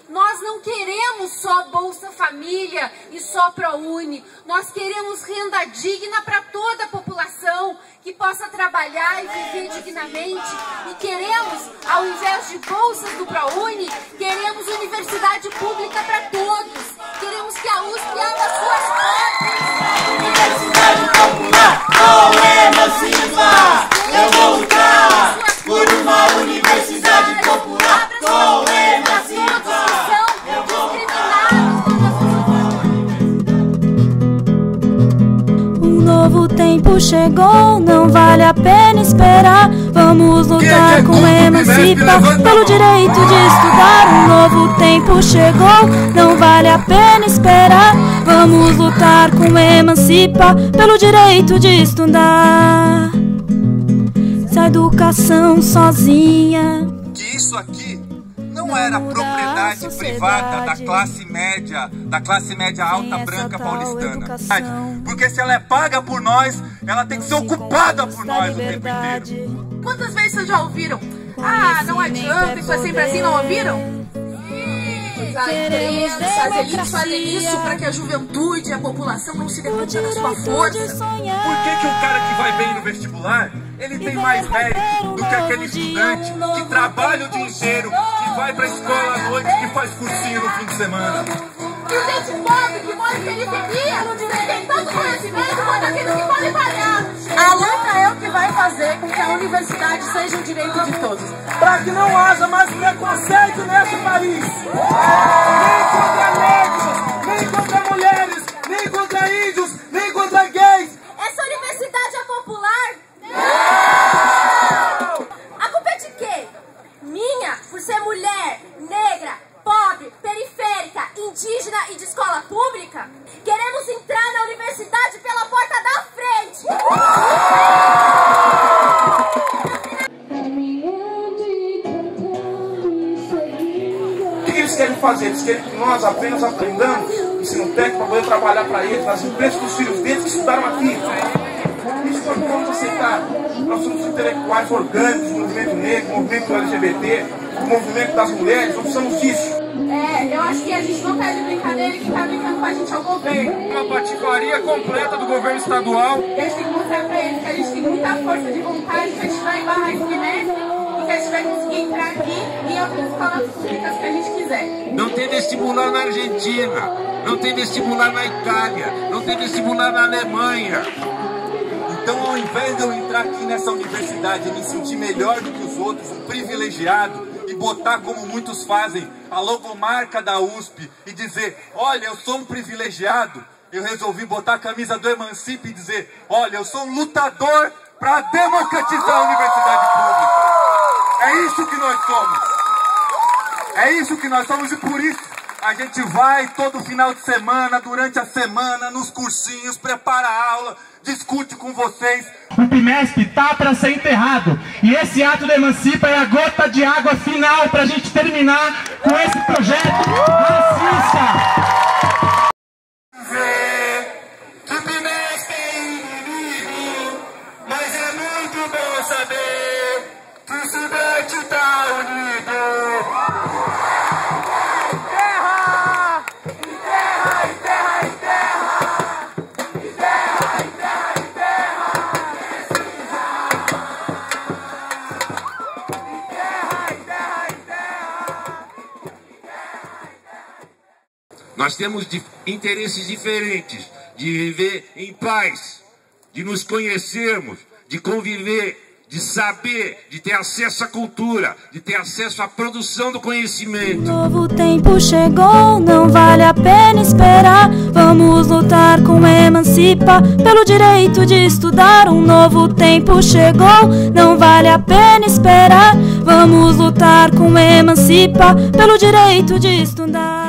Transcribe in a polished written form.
Nós não queremos só Bolsa Família e só ProUni. Nós queremos renda digna para toda a população que possa trabalhar e viver dignamente. E queremos, ao invés de bolsas do ProUni, queremos universidade pública para todos. Queremos que a USP abra suas portas. Universidade popular não emancipa. Eu vou lutar por uma universidade popular não emancipa. Um novo tempo chegou, não vale a pena esperar. Vamos lutar com Emancipa pelo direito de estudar. Um novo tempo chegou, não vale a pena esperar. Vamos lutar com Emancipa pelo direito de estudar. Se a educação sozinha, que isso aqui não era propriedade privada da classe média alta branca paulistana. Porque se ela é paga por nós, ela tem que ser ocupada por nós o tempo inteiro. Quantas vezes vocês já ouviram? Ah, não adianta, isso é sempre assim, não ouviram? A imprensa, as elites fazem isso para que a juventude e a população não se dê conta da sua força. Por que o cara que vai bem no vestibular, ele tem mais mérito do que aquele estudante que trabalha o dia inteiro, que vai pra escola à noite, que faz cursinho no fim de semana? E o gente pobre que mora em periferia tem tanto conhecimento quanto aqueles que podem pagar. A luta é o que vai fazer com que a universidade seja um direito de todos. Para que não haja mais preconceito nesse país. Nem contra negros, nem contra mulheres, nem contra índios, nem contra gays. Essa universidade é popular? Não! A culpa é de quê? Minha, por ser mulher, negra, pobre, periférica, indígena e de escola pública? Queremos entrar na universidade pela porta da frente! O que eles querem fazer? Eles querem que nós apenas aprendamos ensino técnico para poder trabalhar para eles, nas empresas dos filhos deles que estudaram aqui. Isso nós não vamos aceitar. Nós somos intelectuais orgânicos do movimento negro, do movimento LGBT, do movimento das mulheres, nós precisamos disso. Eu acho que a gente não tá de brincadeira e quem tá brincando com a gente é o governo. Uma patifaria completa do governo estadual. E a gente tem que mostrar pra eles que a gente tem muita força de vontade pra estudar em Barra Fluminense e que a gente vai conseguir entrar aqui e em outras escolas públicas que a gente quiser. Não tem vestibular na Argentina, não tem vestibular na Itália, não tem vestibular na Alemanha. Então, ao invés de eu entrar aqui nessa universidade e me sentir melhor do que os outros, um privilegiado, e botar, como muitos fazem, a logomarca da USP e dizer, olha, eu sou um privilegiado, eu resolvi botar a camisa do Emancipa e dizer, olha, eu sou um lutador para democratizar a universidade pública. É isso que nós somos. É isso que nós somos e por isso a gente vai todo final de semana, durante a semana, nos cursinhos, prepara a aula, discute com vocês. O PIMESP tá para ser enterrado e esse ato da Emancipa é a gota de água final para a gente terminar com esse projeto racista. Que o PIMESP é inimigo, mas é muito bom saber que o estudante tá unido. Nós temos interesses diferentes de viver em paz, de nos conhecermos, de conviver, de saber, de ter acesso à cultura, de ter acesso à produção do conhecimento. Um novo tempo chegou, não vale a pena esperar. Vamos lutar com Emancipa pelo direito de estudar. Um novo tempo chegou, não vale a pena esperar. Vamos lutar com Emancipa pelo direito de estudar.